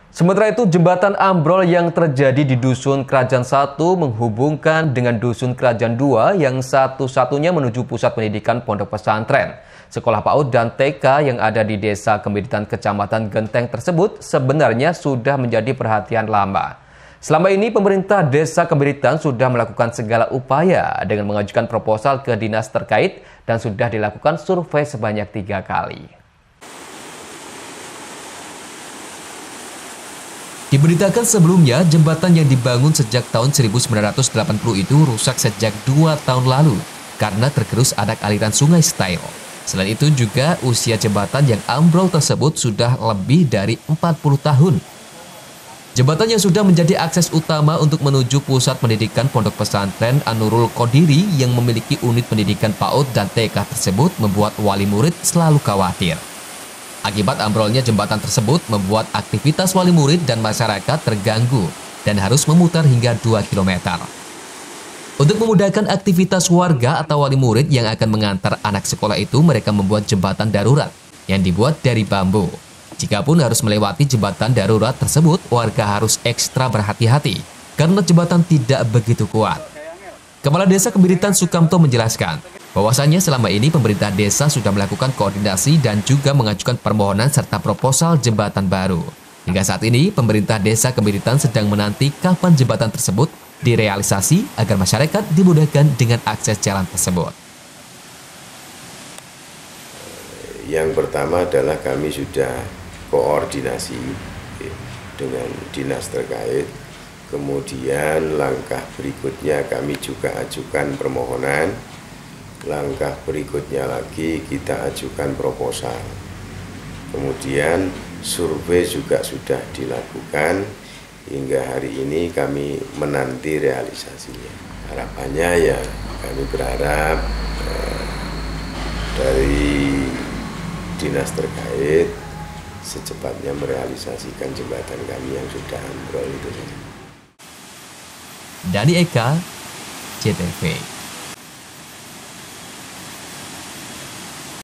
Sementara itu, jembatan ambrol yang terjadi di Dusun Kerajaan 1 menghubungkan dengan Dusun Kerajaan 2 yang satu-satunya menuju pusat pendidikan pondok pesantren. Sekolah PAUD dan TK yang ada di Desa Kemiritan Kecamatan Genteng tersebut sebenarnya sudah menjadi perhatian lama. Selama ini, pemerintah Desa Kemiritan sudah melakukan segala upaya dengan mengajukan proposal ke dinas terkait dan sudah dilakukan survei sebanyak 3 kali. Diberitakan sebelumnya, jembatan yang dibangun sejak tahun 1980 itu rusak sejak 2 tahun lalu karena tergerus anak aliran sungai Style. Selain itu juga usia jembatan yang ambrol tersebut sudah lebih dari 40 tahun. Jembatan yang sudah menjadi akses utama untuk menuju pusat pendidikan pondok pesantren An-Nurul Qodiri yang memiliki unit pendidikan PAUD dan TK tersebut membuat wali murid selalu khawatir. Akibat ambrolnya jembatan tersebut membuat aktivitas wali murid dan masyarakat terganggu dan harus memutar hingga 2 km. Untuk memudahkan aktivitas warga atau wali murid yang akan mengantar anak sekolah itu, mereka membuat jembatan darurat yang dibuat dari bambu. Jikapun harus melewati jembatan darurat tersebut, warga harus ekstra berhati-hati karena jembatan tidak begitu kuat. Kepala Desa Kemiritan Sukamto menjelaskan bahwasannya selama ini pemerintah desa sudah melakukan koordinasi dan juga mengajukan permohonan serta proposal jembatan baru. Hingga saat ini, pemerintah Desa Kemiritan sedang menanti kapan jembatan tersebut direalisasi agar masyarakat dimudahkan dengan akses jalan tersebut. Yang pertama adalah kami sudah koordinasi dengan dinas terkait. Kemudian langkah berikutnya kami juga ajukan permohonan. Langkah berikutnya lagi kita ajukan proposal. Kemudian survei juga sudah dilakukan. Hingga hari ini kami menanti realisasinya. Harapannya ya kami berharap dari dinas terkait secepatnya merealisasikan jembatan kami yang sudah ambrol itu. Dani Eka, JTV.